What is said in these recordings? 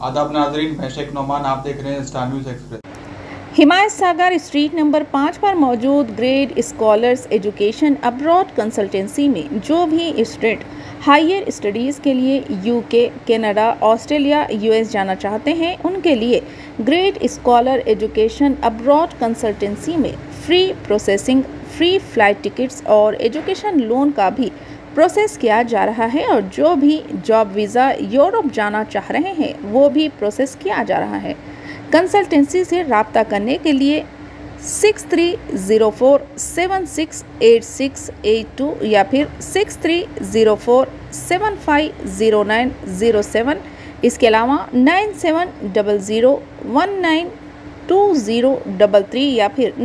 आदाब नाजरीन, मैं शेख नोमान, आप देख रहे हैं star news express. Himayat Sagar street number 5 पर मौजूद grade scholars education abroad consultancy में जो भी स्टूडेंट हायर स्टडीज़ के लिए यूके, कनाडा, ऑस्ट्रेलिया, यूएस जाना चाहते हैं, उनके लिए grade scholar education abroad consultancy में free processing, free flight tickets और एजुकेशन लोन का भी प्रोसेस किया जा रहा है और जो भी जॉब वीज़ा यूरोप जाना चाह रहे हैं वो भी प्रोसेस किया जा रहा है। कंसल्टेंसी से रब्ता करने के लिए 6304768682 या फिर 6304750907। इसके अलावा 9700192033 या फिर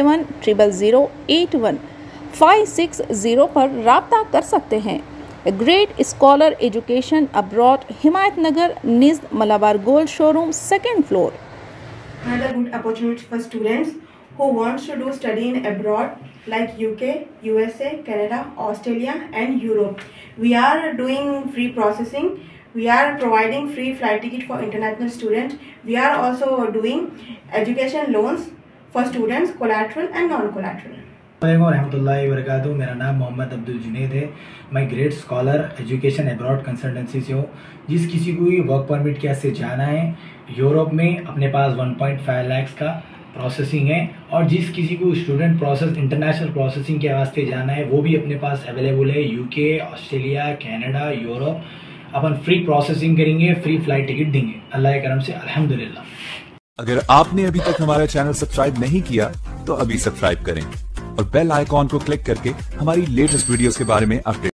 9700081560 पर रब्ता कर सकते हैं। Great scholar education abroad, Himayat Nagar, निज़ Malabar gold showroom, 2nd floor. Another good opportunity for students who wants to do study in abroad like UK, USA, Canada, Australia and Europe. We are doing free processing. We are providing free flight ticket for international students. We are also doing education loans for students, collateral and non-collateral. रहमतुल्लाहि व बरकातहू। मेरा नाम मोहम्मद अब्दुल जुनैद है। मैं great scholar education abroad consultancy से हूँ। जिस किसी को भी वर्क परमिट के वास्ते जाना है यूरोप में, अपने पास 1.5 लाख का प्रोसेसिंग है, और जिस किसी को स्टूडेंट प्रोसेस इंटरनेशनल प्रोसेसिंग के वास्ते जाना है वो भी अपने पास अवेलेबल है। UK, Australia, Canada, Europe. अपन फ्री प्रोसेसिंग करेंगे, फ्री फ्लाइट टिकट देंगे अल्लाह के करम से, अल्हम्दुलिल्लाह। अगर आपने अभी तक हमारा चैनल सब्सक्राइब नहीं किया तो अभी सब्सक्राइब करें और बेल आइकॉन को क्लिक करके हमारी लेटेस्ट वीडियोस के बारे में अपडेट